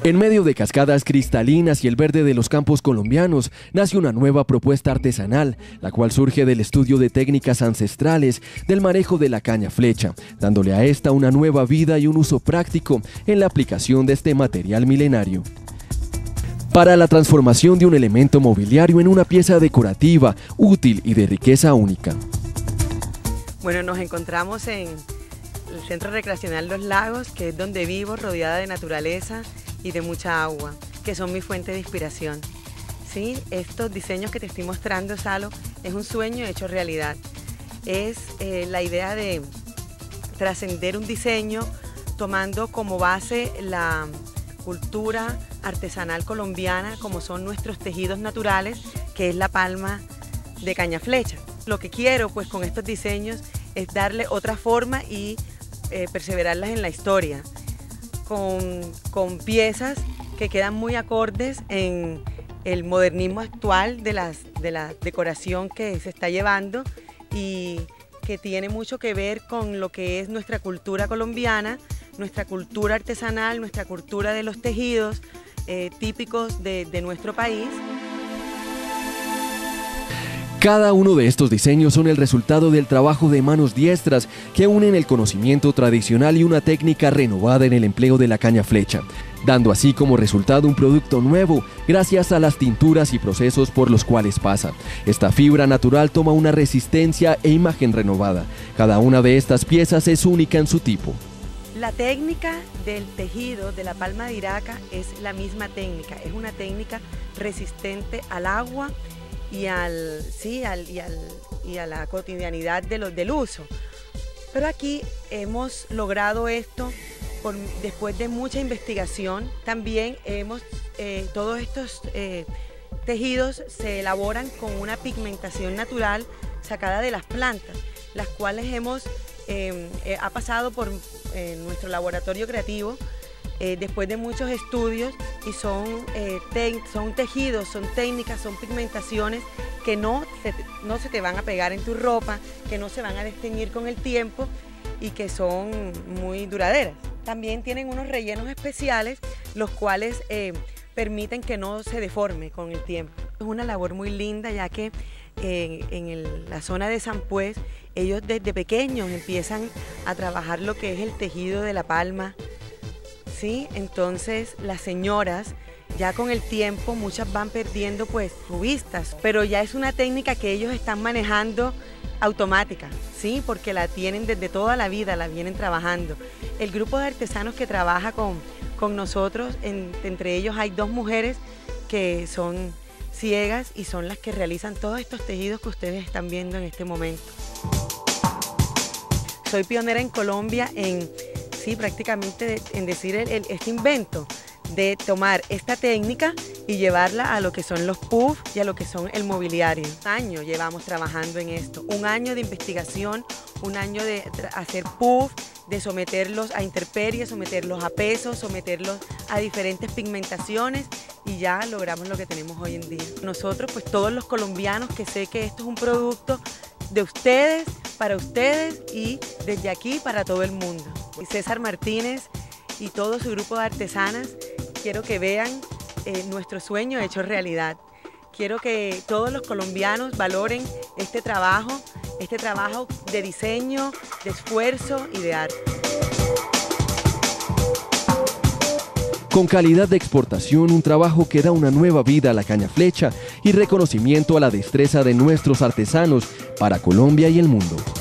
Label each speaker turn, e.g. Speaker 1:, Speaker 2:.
Speaker 1: En medio de cascadas cristalinas y el verde de los campos colombianos, nace una nueva propuesta artesanal, la cual surge del estudio de técnicas ancestrales del manejo de la caña flecha, dándole a esta una nueva vida y un uso práctico en la aplicación de este material milenario. Para la transformación de un elemento mobiliario en una pieza decorativa, útil y de riqueza única.
Speaker 2: Bueno, nos encontramos en el Centro Recreacional Los Lagos, que es donde vivo, rodeada de naturaleza y de mucha agua, que son mi fuente de inspiración. ¿Sí? Estos diseños que te estoy mostrando, Salo, es un sueño hecho realidad. Es la idea de trascender un diseño tomando como base la cultura artesanal colombiana, como son nuestros tejidos naturales, que es la palma de caña flecha. Lo que quiero pues con estos diseños es darle otra forma y perseverarlas en la historia, con piezas que quedan muy acordes en el modernismo actual de la decoración que se está llevando y que tiene mucho que ver con lo que es nuestra cultura colombiana, nuestra cultura artesanal, nuestra cultura de los tejidos típicos de nuestro país.
Speaker 1: Cada uno de estos diseños son el resultado del trabajo de manos diestras que unen el conocimiento tradicional y una técnica renovada en el empleo de la caña flecha, dando así como resultado un producto nuevo gracias a las tinturas y procesos por los cuales pasa. Esta fibra natural toma una resistencia e imagen renovada. Cada una de estas piezas es única en su tipo.
Speaker 2: La técnica del tejido de la palma de Iraca es la misma técnica, es una técnica resistente al agua y a la cotidianidad del uso. Pero aquí hemos logrado esto después de mucha investigación. También todos estos tejidos se elaboran con una pigmentación natural sacada de las plantas, las cuales ha pasado por nuestro laboratorio creativo después de muchos estudios y son tejidos, son técnicas, son pigmentaciones que no se te van a pegar en tu ropa, que no se van a desteñir con el tiempo y que son muy duraderas. También tienen unos rellenos especiales, los cuales permiten que no se deforme con el tiempo. Es una labor muy linda, ya que la zona de San Pues, ellos desde pequeños empiezan a trabajar lo que es el tejido de la palma, ¿sí? Entonces las señoras ya con el tiempo muchas van perdiendo pues cubistas, pero ya es una técnica que ellos están manejando automática, ¿sí? Porque la tienen desde toda la vida, la vienen trabajando. El grupo de artesanos que trabaja con nosotros, entre ellos hay 2 mujeres que son ciegas y son las que realizan todos estos tejidos que ustedes están viendo en este momento. Soy pionera en Colombia prácticamente en decir este invento de tomar esta técnica y llevarla a lo que son los puffs y a lo que son el mobiliario. Un año llevamos trabajando en esto, un año de investigación, un año de hacer puffs, de someterlos a intemperies, someterlos a pesos, someterlos a diferentes pigmentaciones y ya logramos lo que tenemos hoy en día. Nosotros, pues todos los colombianos, que sé que esto es un producto de ustedes, para ustedes y desde aquí para todo el mundo. César Martínez y todo su grupo de artesanas, quiero que vean nuestro sueño hecho realidad. Quiero que todos los colombianos valoren este trabajo de diseño, de esfuerzo y de arte.
Speaker 1: Con calidad de exportación, un trabajo que da una nueva vida a la caña flecha y reconocimiento a la destreza de nuestros artesanos para Colombia y el mundo.